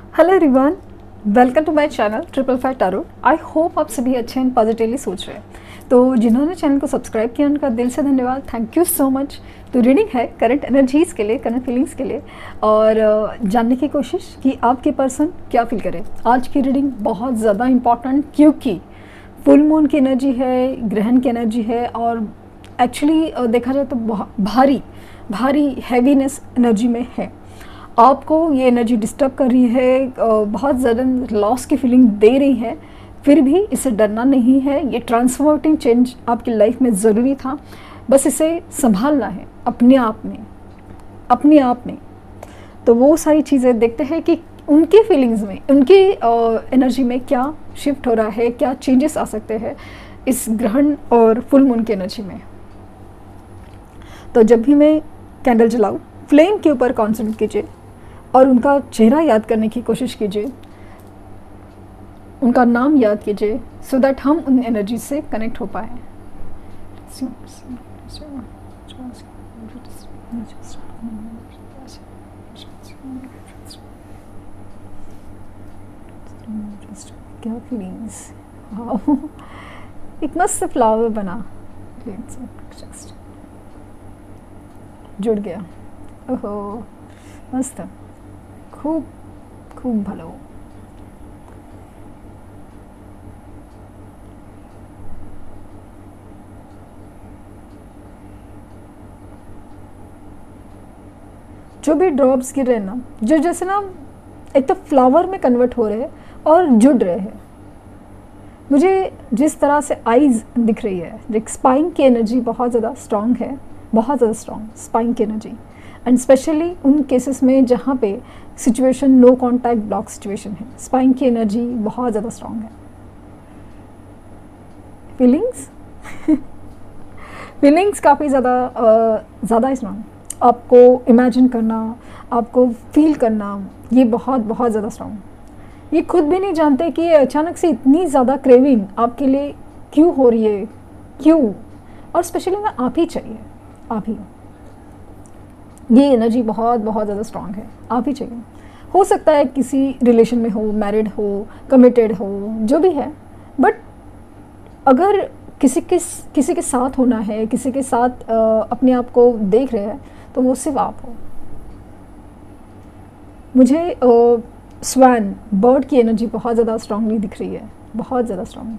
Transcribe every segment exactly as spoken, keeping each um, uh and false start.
Hello everyone, welcome to my channel triple five tarot. I hope आप सभी अच्छे and positively सोच रहे हैं। तो जिन्होंने चैनल को सब्सक्राइब किया उनका दिल से धन्यवाद, थैंक यू सो मच। तो रीडिंग है करंट एनर्जीज़ के लिए, करंट फीलिंग्स के लिए, और जानने की कोशिश कि आपके पर्सन क्या फील करे। आज की रीडिंग बहुत ज़्यादा इम्पॉर्टेंट, क्योंकि फुल मून की एनर्जी है, ग्रहण की एनर्जी है, और एक्चुअली देखा जाए तो भारी भारी हैवीनेस एनर्जी में है। आपको ये एनर्जी डिस्टर्ब कर रही है, बहुत ज़्यादा लॉस की फीलिंग दे रही है, फिर भी इसे डरना नहीं है। ये ट्रांसफॉर्मेटिंग चेंज आपकी लाइफ में ज़रूरी था, बस इसे संभालना है अपने आप में, अपने आप में। तो वो सारी चीज़ें देखते हैं कि उनकी फीलिंग्स में, उनकी एनर्जी में क्या शिफ्ट हो रहा है, क्या चेंजेस आ सकते हैं इस ग्रहण और फुल मून की एनर्जी में। तो जब भी मैं कैंडल जलाऊँ, फ्लेम के ऊपर कॉन्सेंट्रेट कीजिए और उनका चेहरा याद करने की कोशिश कीजिए, उनका नाम याद कीजिए, सो दैट हम उन एनर्जी से कनेक्ट हो पाए। क्या फीलिंग्स, एक मस्त फ्लावर बना, जुड़ गया। ओहो मस्त, खूब खूब भालो। जो भी ड्रॉप्स गिर रहे हैं ना, जो जैसे ना एक तो फ्लावर में कन्वर्ट हो रहे हैं और जुड़ रहे हैं। मुझे जिस तरह से आईज दिख रही है, एक स्पाइन की एनर्जी बहुत ज़्यादा स्ट्रांग है, बहुत ज़्यादा स्ट्रांग स्पाइन की एनर्जी, एंड स्पेशली उन केसेस में जहाँ पे situation no contact block situation है, स्पाइन की एनर्जी बहुत ज़्यादा स्ट्रांग है। फीलिंग्स फीलिंग्स काफ़ी ज़्यादा ज़्यादा स्ट्रांग। आपको इमेजिन करना, आपको फील करना, ये बहुत बहुत ज़्यादा स्ट्रांग। ये खुद भी नहीं जानते कि अचानक से इतनी ज़्यादा क्रेविंग आपके लिए क्यों हो रही है, क्यों, और स्पेशली ना आप ही चाहिए, आप ही। ये एनर्जी बहुत बहुत ज़्यादा स्ट्रांग है, आप ही चाहिए। हो सकता है किसी रिलेशन में हो, मैरिड हो, कमिटेड हो, जो भी है, बट अगर किसी के किसी के साथ होना है, किसी के साथ आ, अपने आप को देख रहे हैं, तो वो सिर्फ आप हो। मुझे स्वैन बर्ड की एनर्जी बहुत ज़्यादा स्ट्रांगली दिख रही है, बहुत ज़्यादा स्ट्रांग।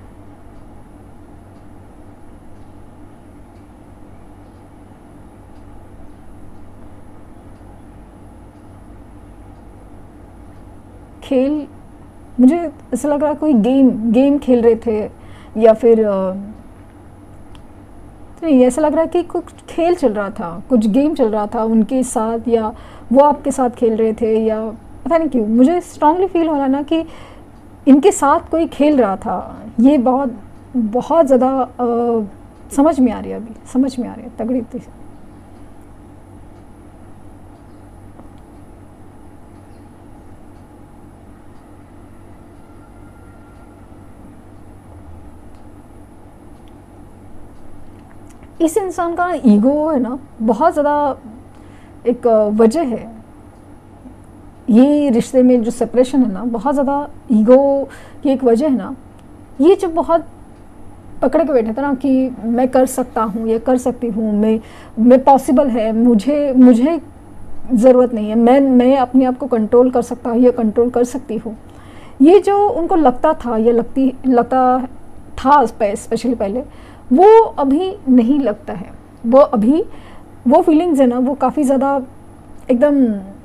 खेल, मुझे ऐसा लग रहा है कोई गेम गेम खेल रहे थे, या फिर नहीं, ऐसा लग रहा है कि कुछ खेल चल रहा था, कुछ गेम चल रहा था उनके साथ, या वो आपके साथ खेल रहे थे, या पता नहीं क्यों मुझे स्ट्रांगली फील हो रहा है ना कि इनके साथ कोई खेल रहा था। ये बहुत बहुत ज़्यादा समझ में आ रही है, अभी समझ में आ रही है तगड़ी थी। इस इंसान का ईगो है ना, बहुत ज़्यादा एक वजह है। ये रिश्ते में जो सेपरेशन है ना, बहुत ज़्यादा ईगो की एक वजह है ना। ये जो बहुत पकड़ के बैठा था ना कि मैं कर सकता हूँ, ये कर सकती हूँ, मैं मैं पॉसिबल है, मुझे मुझे ज़रूरत नहीं है, मैं मैं अपने आप को कंट्रोल कर सकता हूँ, ये कंट्रोल कर सकती हूँ। ये जो उनको लगता था, ये लगती लगता था स्पेशली पहले, वो अभी नहीं लगता है। वो अभी वो फीलिंग्स है ना, वो काफ़ी ज़्यादा एकदम,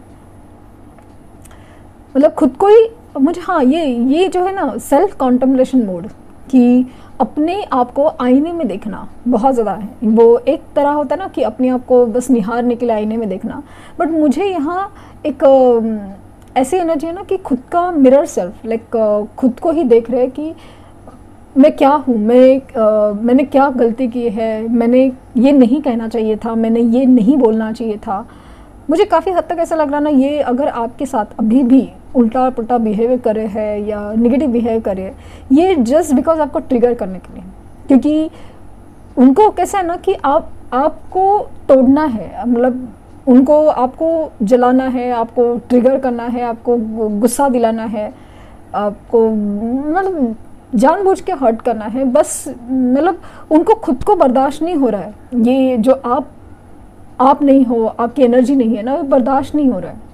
मतलब खुद को ही मुझे, हाँ, ये ये जो है ना सेल्फ कॉन्टम्पलेशन मोड, कि अपने आप को आईने में देखना बहुत ज़्यादा है। वो एक तरह होता है ना कि अपने आप को बस निहारने के लिए आईने में देखना, बट मुझे यहाँ एक ऐसी एनर्जी है ना कि खुद का मिरर सेल्फ, लाइक खुद को ही देख रहे हैं कि मैं क्या हूँ, मैं आ, मैंने क्या गलती की है, मैंने ये नहीं कहना चाहिए था, मैंने ये नहीं बोलना चाहिए था। मुझे काफ़ी हद तक ऐसा लग रहा ना, ये अगर आपके साथ अभी भी उल्टा पुल्टा बिहेव करे है या नेगेटिव बिहेव करे, ये जस्ट बिकॉज आपको ट्रिगर करने के लिए, क्योंकि उनको कैसा है ना कि आप आपको तोड़ना है, मतलब उनको आपको जलाना है, आपको ट्रिगर करना है, आपको गुस्सा दिलाना है, आपको मतलब जानबूझ के हर्ट करना है, बस मतलब उनको खुद को बर्दाश्त नहीं हो रहा है। ये जो आप आप नहीं हो, आपकी एनर्जी नहीं है ना, बर्दाश्त नहीं हो रहा है।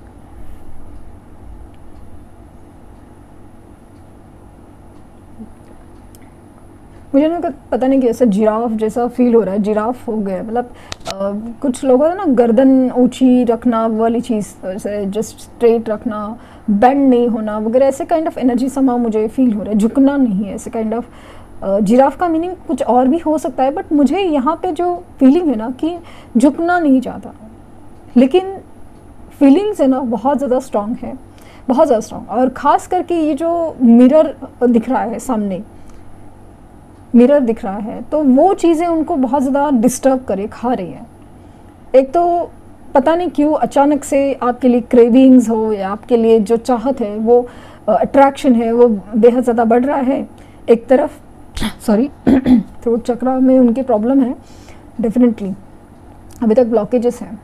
मुझे ना पता नहीं कैसे जिराफ जैसा फील हो रहा है, जिराफ हो गया मतलब अ, कुछ लोगों ने ना गर्दन ऊंची रखना वाली चीज़, जस्ट स्ट्रेट रखना, बेंड नहीं होना वगैरह, ऐसे काइंड ऑफ एनर्जी समा मुझे फील हो रहा है। झुकना नहीं है, ऐसे काइंड ऑफ। जिराफ का मीनिंग कुछ और भी हो सकता है, बट मुझे यहाँ पे जो फीलिंग है ना कि झुकना नहीं चाहता, लेकिन फीलिंग्स है ना बहुत ज़्यादा स्ट्रांग है, बहुत ज़्यादा स्ट्रांग। और ख़ास करके ये जो मिरर दिख रहा है सामने, मिरर दिख रहा है, तो वो चीज़ें उनको बहुत ज़्यादा डिस्टर्ब करे, खा रही है। एक तो पता नहीं क्यों अचानक से आपके लिए क्रेविंग्स हो या आपके लिए जो चाहत है, वो अट्रैक्शन है, वो बेहद ज़्यादा बढ़ रहा है। एक तरफ सॉरी थ्रोट चक्रा में उनकी प्रॉब्लम है, डेफिनेटली अभी तक ब्लॉकेजेस हैं।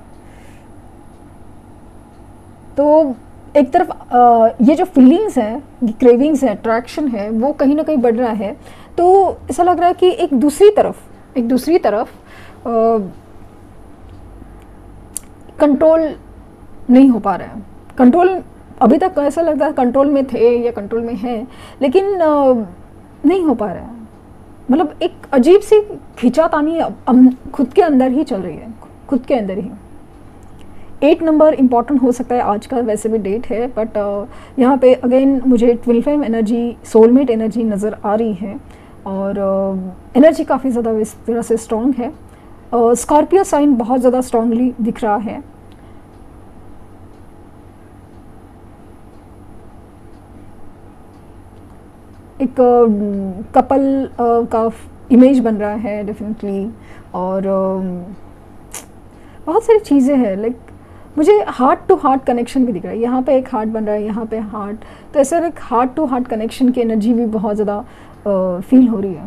तो एक तरफ आ, ये जो फीलिंग्स है, क्रेविंग्स है, अट्रैक्शन है, वो कहीं ना कहीं बढ़ रहा है। तो ऐसा लग रहा है कि एक दूसरी तरफ एक दूसरी तरफ कंट्रोल नहीं हो पा रहा है। कंट्रोल अभी तक ऐसा लगता है कंट्रोल में थे या कंट्रोल में है, लेकिन आ, नहीं हो पा रहा है। मतलब एक अजीब सी खिंचातानी खुद के अंदर ही चल रही है, खुद के अंदर ही। एट नंबर इम्पॉर्टेंट हो सकता है आज का, वैसे भी डेट है, बट uh, यहाँ पे अगेन मुझे twin flame energy, soulmate energy नज़र आ रही है, और एनर्जी uh, काफ़ी ज़्यादा इस तरह से स्ट्रॉन्ग है। स्कॉर्पियो uh, साइन बहुत ज़्यादा स्ट्रांगली दिख रहा है। एक कपल uh, uh, का इमेज बन रहा है डेफिनेटली, और uh, बहुत सारी चीज़ें हैं। लाइक मुझे हार्ट टू हार्ट कनेक्शन भी दिख रहा है, यहाँ पे एक हार्ट बन रहा है, यहाँ पे हार्ट, तो ऐसे एक हार्ट टू हार्ट कनेक्शन की एनर्जी भी बहुत ज़्यादा फील हो रही है।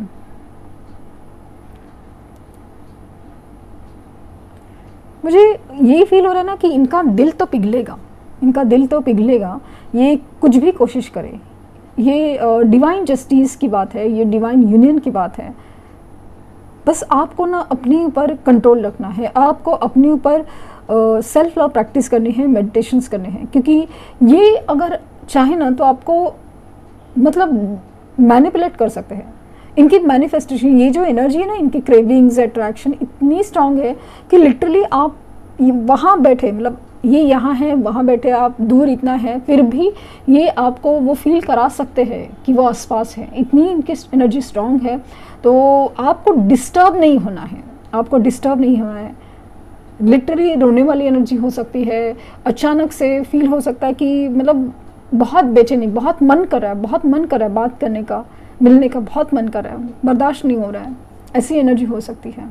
मुझे यही फील हो रहा है ना कि इनका दिल तो पिघलेगा, इनका दिल तो पिघलेगा, ये कुछ भी कोशिश करे। ये डिवाइन जस्टिस की बात है, ये डिवाइन यूनियन की बात है। बस आपको ना अपने ऊपर कंट्रोल रखना है, आपको अपने ऊपर सेल्फ लव प्रैक्टिस करनी है, मेडिटेशंस करने हैं, क्योंकि ये अगर चाहे ना तो आपको मतलब मैनिपुलेट कर सकते हैं। इनकी मैनिफेस्टेशन, ये जो एनर्जी है ना, इनकी क्रेविंग्स, अट्रैक्शन इतनी स्ट्रांग है कि लिटरली आप वहाँ बैठे, मतलब ये यहाँ है, वहाँ बैठे आप दूर इतना है, फिर भी ये आपको वो फील करा सकते हैं कि वो आसपास है। इतनी इनकी एनर्जी स्ट्रांग है, तो आपको डिस्टर्ब नहीं होना है, आपको डिस्टर्ब नहीं होना है। लिटरली रोने वाली एनर्जी हो सकती है, अचानक से फील हो सकता है कि मतलब बहुत बेचैनी, बहुत मन कर रहा है, बहुत मन कर रहा है बात करने का, मिलने का बहुत मन कर रहा है, बर्दाश्त नहीं हो रहा है, ऐसी एनर्जी हो सकती है।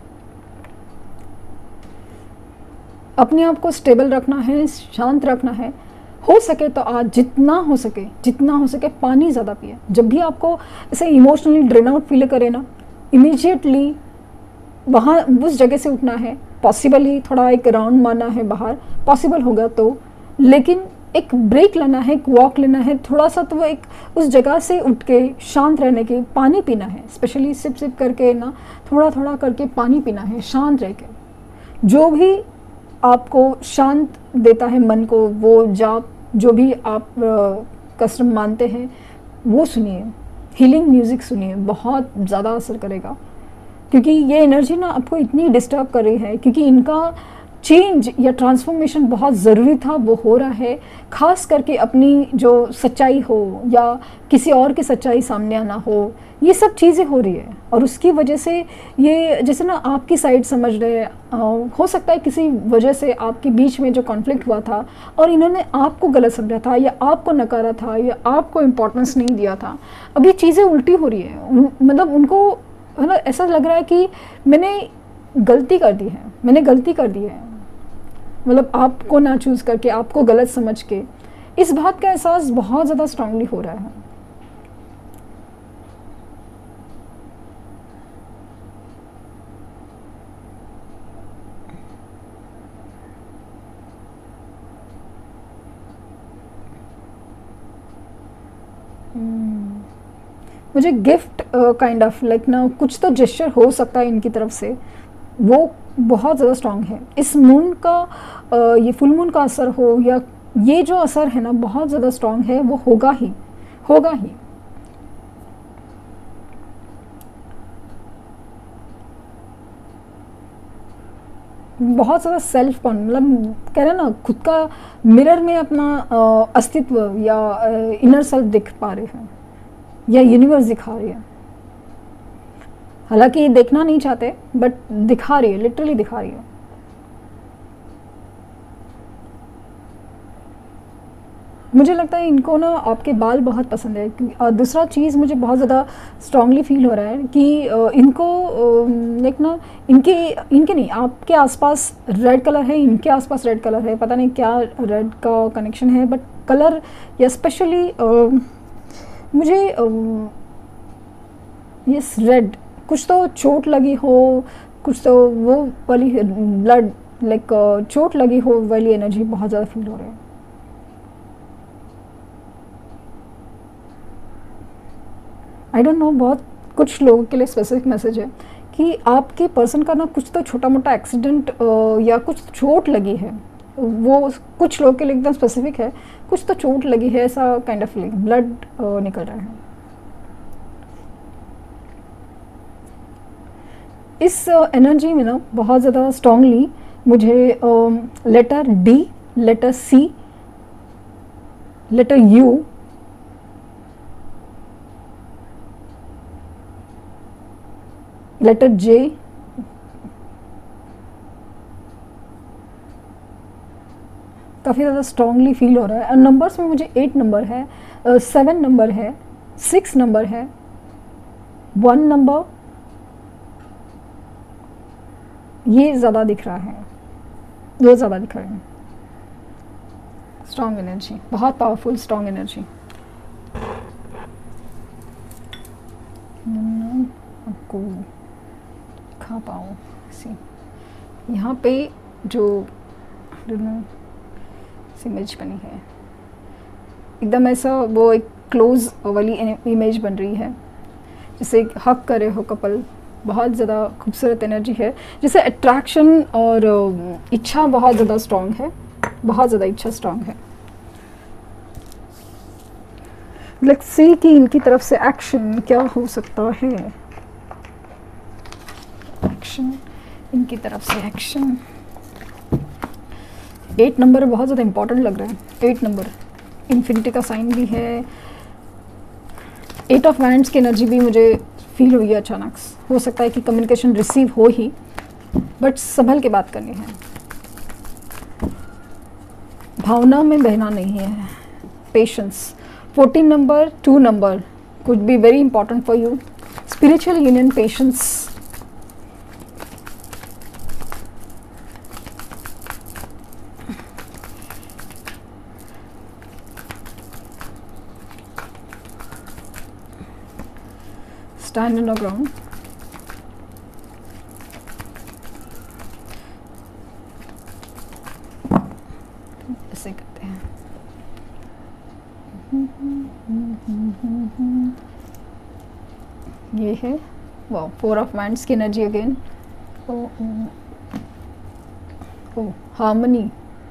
अपने आप को स्टेबल रखना है, शांत रखना है। हो सके तो आज जितना हो सके जितना हो सके पानी ज़्यादा पिए। जब भी आपको ऐसे इमोशनली ड्रेन आउट फील करे ना, इमीडिएटली वहाँ उस जगह से उठना है। पॉसिबल ही थोड़ा एक राउंड मारना है बाहर, पॉसिबल होगा तो, लेकिन एक ब्रेक लेना है, एक वॉक लेना है थोड़ा सा, तो वो एक उस जगह से उठ के शांत रहने के, पानी पीना है, स्पेशली सिप सिप करके ना, थोड़ा थोड़ा करके पानी पीना है, शांत रह के। जो भी आपको शांत देता है मन को, वो जाप जो भी आप कस्टम मानते हैं वो सुनिए, हीलिंग म्यूज़िक सुनिए, बहुत ज़्यादा असर करेगा। क्योंकि ये एनर्जी ना आपको इतनी डिस्टर्ब कर रही है, क्योंकि इनका चेंज या ट्रांसफॉर्मेशन बहुत ज़रूरी था, वो हो रहा है। ख़ास करके अपनी जो सच्चाई हो या किसी और की सच्चाई सामने आना हो, ये सब चीज़ें हो रही है, और उसकी वजह से ये जैसे ना आपकी साइड समझ रहे, हो सकता है किसी वजह से आपके बीच में जो कॉन्फ्लिक्ट हुआ था और इन्होंने आपको गलत समझा था या आपको नकारा था या आपको इम्पोर्टेंस नहीं दिया था, अब ये चीज़ें उल्टी हो रही है। मतलब उनको है ना, ऐसा लग रहा है कि मैंने गलती कर दी है, मैंने गलती कर दी है, मतलब आपको ना चूज़ करके, आपको गलत समझ के। इस बात का एहसास बहुत ज़्यादा स्ट्रांगली हो रहा है। मुझे गिफ्ट काइंड ऑफ लाइक ना कुछ तो जेस्चर हो सकता है इनकी तरफ से, वो बहुत ज़्यादा स्ट्रांग है। इस मून का uh, ये फुल मून का असर हो या ये जो असर है ना बहुत ज़्यादा स्ट्रांग है, वो होगा ही होगा ही। बहुत ज़्यादा सेल्फ कॉन्फिडेंस, मतलब कह रहे हैं ना खुद का मिरर में अपना अस्तित्व या इनर सेल्फ दिख पा रहे हैं या यूनिवर्स दिखा रही है। हालांकि देखना नहीं चाहते बट दिखा रही है, लिटरली दिखा रही है। मुझे लगता है इनको ना आपके बाल बहुत पसंद है। और दूसरा चीज़ मुझे बहुत ज़्यादा स्ट्रांगली फील हो रहा है कि इनको लाइक ना इनके इनके नहीं आपके आसपास रेड कलर है, इनके आसपास रेड कलर है, पता नहीं क्या रेड का कनेक्शन है, बट कलर या स्पेशली मुझे यस रेड, कुछ तो चोट लगी हो, कुछ तो वो वाली ब्लड लाइक चोट लगी हो वाली एनर्जी बहुत ज़्यादा फील हो रही है। आई डोंट नो, बहुत कुछ लोगों के लिए स्पेसिफिक मैसेज है कि आपके पर्सन का ना कुछ तो छोटा मोटा एक्सीडेंट या कुछ चोट लगी है, वो कुछ लोगों के लिए एकदम स्पेसिफिक है, कुछ तो चोट लगी है, ऐसा काइंड ऑफ फीलिंग, ब्लड निकल रहा है। इस एनर्जी uh, में ना बहुत ज़्यादा स्ट्रांगली मुझे letter D, letter C, letter U, letter J, काफ़ी ज़्यादा स्ट्रांगली फील हो रहा है। और नंबर्स में मुझे एट नंबर है, सेवन नंबर है, सिक्स नंबर है, वन नंबर, ये ज़्यादा दिख रहा है, वो ज़्यादा दिख रहे हैं। स्ट्रांग एनर्जी, बहुत पावरफुल स्ट्रांग एनर्जी। आपको खा पाऊँ सी यहाँ पे जो इमेज बनी है एकदम ऐसा वो एक क्लोज वाली इमेज बन रही है, जैसे हक करे हो कपल। बहुत ज़्यादा खूबसूरत एनर्जी है, जैसे अट्रैक्शन और इच्छा बहुत ज़्यादा स्ट्रांग है, बहुत ज़्यादा इच्छा स्ट्रांग है। लेट्स सी कि इनकी तरफ से एक्शन क्या हो सकता है। एक्शन, इनकी तरफ से एक्शन। एट नंबर बहुत ज़्यादा इंपॉर्टेंट लग रहा है। एट नंबर इन्फिनिटी का साइन भी है। एट ऑफ वैंड्स की एनर्जी भी मुझे फील हुई है अचानक। हो सकता है कि कम्युनिकेशन रिसीव हो ही, बट संभल के बात करनी है, भावना में बहना नहीं है। Patience. Fourteen number, two number could be very important for you. Spiritual union, patience. Stand on the ground. ऐसे करते हैं। ये है वाह, फोर ऑफ वैंड्स की एनर्जी अगेन। ओ हार्मनी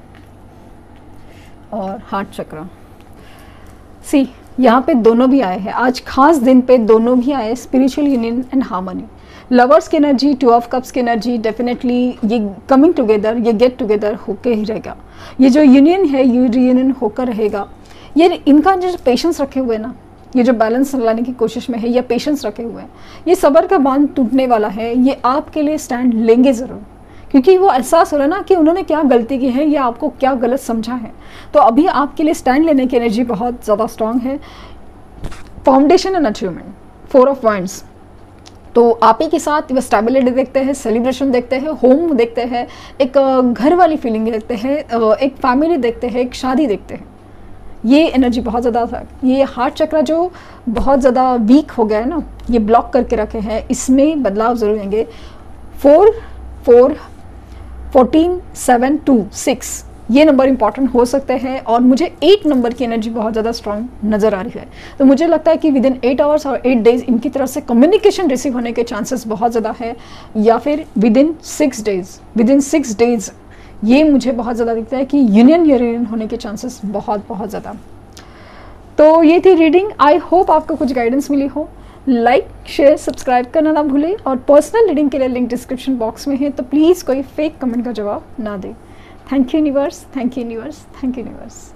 और हार्ट चक्र। सी यहाँ पे दोनों भी आए हैं, आज खास दिन पे दोनों भी आए, spiritual union and harmony. Lovers की एनर्जी, टू ऑफ कप्स की एनर्जी, डेफिनेटली ये कमिंग टुगेदर, ये गेट टुगेदर होके ही रहेगा। ये जो यूनियन है ये रीयूनियन होकर रहेगा। ये इनका जो पेशेंस रखे हुए ना, ये जो बैलेंस लाने की कोशिश में है, ये पेशेंस रखे हुए हैं, ये सब्र का बांध टूटने वाला है। ये आपके लिए स्टैंड लेंगे ज़रूर, क्योंकि वो एहसास हो रहा है ना कि उन्होंने क्या गलती की है या आपको क्या गलत समझा है। तो अभी आपके लिए स्टैंड लेने की एनर्जी बहुत ज़्यादा स्ट्रांग है। Foundation and achievement, four of wands. तो आप ही के साथ वो स्टेबिलिटी देखते हैं, सेलिब्रेशन देखते हैं, होम देखते हैं, एक घर वाली फीलिंग देखते हैं, एक फैमिली देखते हैं, एक शादी देखते हैं। ये एनर्जी बहुत ज़्यादा था। ये हार्ट चक्र जो बहुत ज़्यादा वीक हो गया है ना, ये ब्लॉक करके रखे हैं, इसमें बदलाव ज़रूर आएंगे। Four four fourteen, seven, two, six, ये नंबर इंपॉर्टेंट हो सकते हैं और मुझे एट नंबर की एनर्जी बहुत ज़्यादा स्ट्रांग नज़र आ रही है। तो मुझे लगता है कि विद इन एट आवर्स और एट डेज इनकी तरफ से कम्युनिकेशन रिसीव होने के चांसेस बहुत ज़्यादा है, या फिर within six days within six days ये मुझे बहुत ज़्यादा दिखता है कि यूनियन यूनियन होने के चांसेस बहुत बहुत ज़्यादा। तो ये थी रीडिंग। आई होप आपको कुछ गाइडेंस मिली हो। लाइक शेयर सब्सक्राइब करना ना भूलें, और पर्सनल रीडिंग के लिए लिंक डिस्क्रिप्शन बॉक्स में है, तो प्लीज़ कोई फेक कमेंट का जवाब ना दें। Thank you universe, thank you universe, thank you universe.